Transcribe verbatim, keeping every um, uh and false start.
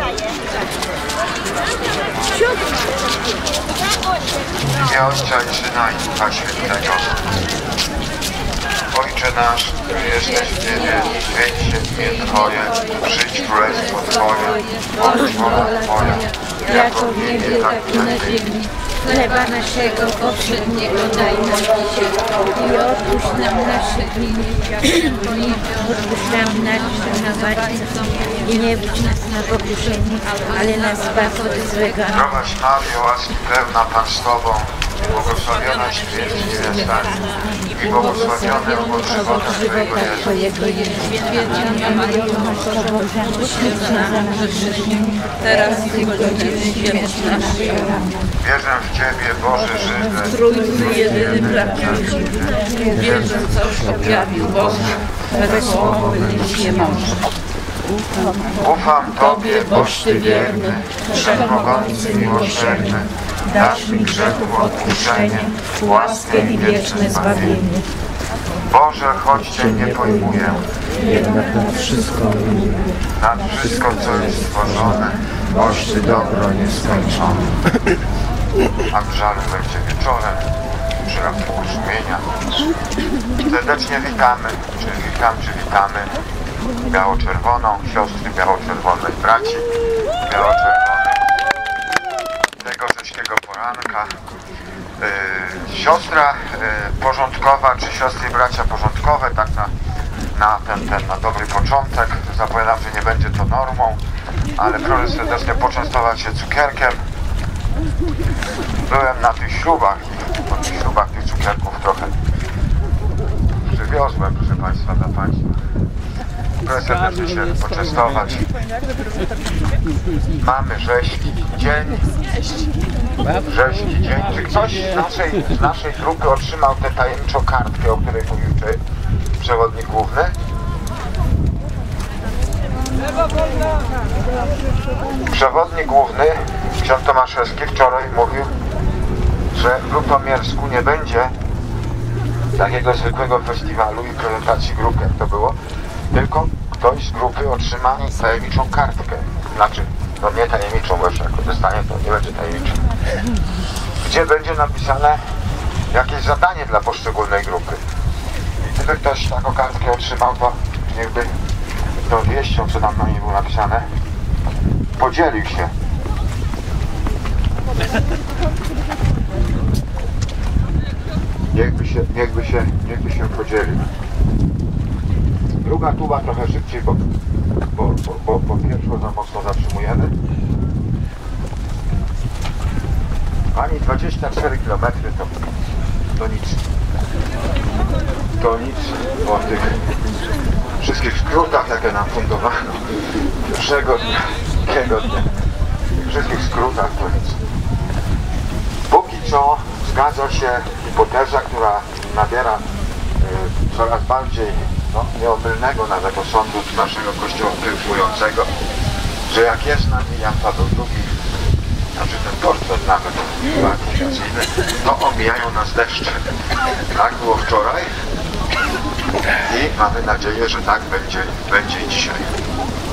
W imię Ojca i Syna i Ducha Świętego. Ojcze nasz, który jesteś w niebie, święć się imię Twoje, przyjdź królestwo Twoje, bądź wola Twoja, jako w niebie, tak i na ziemi. Chleba naszego powszedniego daj nam dzisiaj i odpuść nam nasze winy, i odpuszczamy naszym winowajcom i nie wódź nas na pokuszenie, ale nas zbaw od złego. Zdrowaś Maryjo, łaski pełna, Pan z Tobą, błogosławionaś Ty między niewiastami i błogosławiony owoc żywota Twojego Jezus. Święta Maryjo, Matko Boża, módl się za nas grzesznymi, teraz i w godzinie śmierci naszej. Wierzę w Ciebie, Boże żywy, Trójcy jedyny prawdziwy. Wierzę, coś objawił Boże, bez słowa być nie może. ufam Tobie, boż Ty wierny, wszechmogący, miłosierny, dasz mi grzechów odpuszczenie, łaskę i wieczne zbawienie. Boże, choć Cię nie pojmuję, jednak nad wszystko lubię. nad wszystko, co jest stworzone, boś Ty dobro nieskończone. A w żalu będzie wieczorem, przy ratunku sumienia. Serdecznie witamy, czy witam, czy witamy biało-czerwoną, siostry biało-czerwonej braci, biało-czerwonej tego rzeźkiego poranka. Yy, siostra yy, porządkowa, czy siostry i bracia porządkowe, tak na, na ten, ten, na dobry początek. Zapowiadam, że nie będzie to normą, ale proszę serdecznie poczęstować się cukierkiem. Byłem na tych ślubach i po tych ślubach tych cukierków trochę przywiozłem, proszę Państwa, dla Państwa. Proszę serdecznie się poczęstować. Mamy rzeźki dzień. Rzeźki dzień. Czy ktoś z naszej, z naszej grupy otrzymał tę tajemniczą kartkę, o której mówił czy przewodnik główny? Przewodnik główny, ksiądz Tomaszewski, wczoraj mówił, że w Lutomiersku nie będzie takiego zwykłego festiwalu i prezentacji grupy, jak to było, tylko ktoś z grupy otrzyma tajemniczą kartkę. Znaczy, no nie tajemniczą, bo jeszcze jak dostanie, to nie będzie tajemniczą. Gdzie będzie napisane jakieś zadanie dla poszczególnej grupy. Gdyby ktoś taką kartkę otrzymał, to niechby tą wieścią, co tam na niej było napisane, podzielił się. Niechby się, niechby się, niechby się podzielił. Druga tuba trochę szybciej, bo, bo, bo, bo, bo pierwszą za mocno zatrzymujemy. Ani dwadzieścia cztery kilometry to, to nic. To nic po tych wszystkich skrótach, jakie nam fundowano pierwszego dnia, drugiego dnia. Wszystkich skrótach to nic. Póki co zgadza się hipoteza, która nabiera y, coraz bardziej no, nieomylnego nawet osądu naszego kościoła pielgrzymującego, że jak jest z nami Jan Paweł drugi, znaczy ten portret nawet aplikacyjny, to omijają nas deszcze. Tak było wczoraj i mamy nadzieję, że tak będzie, będzie dzisiaj.